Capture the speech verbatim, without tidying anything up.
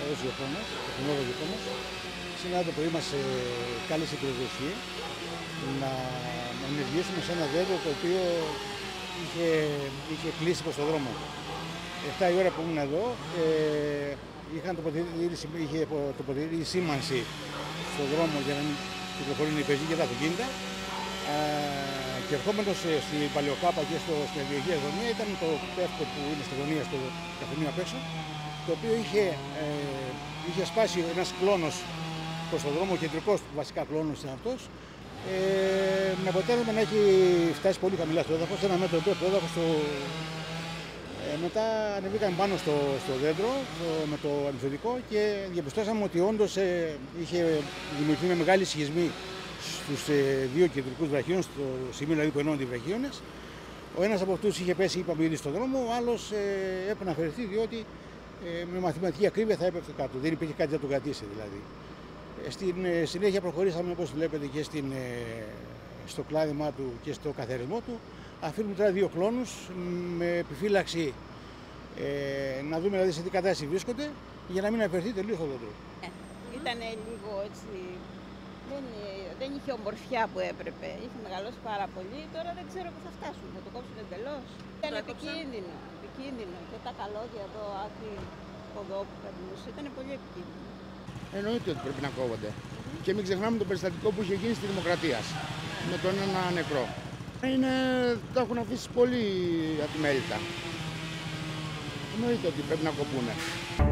ως γεωφώνος, τεχνολόγος γεωφώνος. Σήμερα το πρωί μας ε, κάλεσε η πυροδοσία να ενεργήσουμε σε ένα δέντρο το οποίο είχε, είχε κλείσει προς τον δρόμο. εφτά η ώρα που ήμουν εδώ, ε, είχαν τοποθετήσει, είχε τοποθετήσει σήμανση στον δρόμο για να μην κυκλοφορούν οι πεζοί και τα αυτοκίνητα. Ε, και ερχόμενος στην Παλαιοκάπα και στο, στην περιοχή Γωνία ήταν το πέφτο που είναι στη γωνία, στο καφενείο απ' έξω, το οποίο είχε, ε, είχε σπάσει ένας κλόνος προς τον δρόμο, ο κεντρικός βασικά κλόνος είναι αυτός, ε, με αποτέλεσμα να έχει φτάσει πολύ χαμηλά στο έδαφος, ένα μέτρο το έδαφος. Στο, ε, μετά ανεβήκαμε πάνω στο, στο δέντρο το, με το αντιθετικό και διαπιστώσαμε ότι όντως ε, είχε δημιουργηθεί μια μεγάλη σχισμή στους ε, δύο κεντρικούς βραχίονες, στο σημείο δηλαδή που ενώνονται οι βραχίονες. Ο ένας από αυτούς είχε πέσει, είπαμε ήδη, στον δρόμο, ο άλλος ε, έπρεπε να αφαιρεθεί διότι ε, με μαθηματική ακρίβεια θα έπεφτε κάτω. Δεν υπήρχε κάτι να τον κρατήσει δηλαδή. Ε, στην ε, συνέχεια προχωρήσαμε, όπως βλέπετε, και στην, ε, στο κλάδιμά του και στο καθαρισμό του. Αφήνουμε τώρα δύο κλόνους με επιφύλαξη ε, να δούμε δηλαδή σε τι κατάσταση βρίσκονται για να μην αφαιρεθεί τελείως το δέντρο. Ε, ήταν λίγο έτσι. Δεν, δεν είχε ομορφιά που έπρεπε. Είχε μεγαλώσει πάρα πολύ. Τώρα δεν ξέρω πού θα φτάσουν. Θα το κόψουν εντελώς. Ήταν επικίνδυνο. επικίνδυνο. Και τα καλώδια εδώ, άκρη εδώ που περνούσε, ήταν πολύ επικίνδυνο. Εννοείται ότι πρέπει να κόβονται. Mm-hmm. Και μην ξεχνάμε το περιστατικό που είχε γίνει στη Δημοκρατία με τον ένα νεκρό. Είναι, τα έχουν αφήσει πολύ ατιμέλητα. Εννοείται ότι πρέπει να κοπούνε.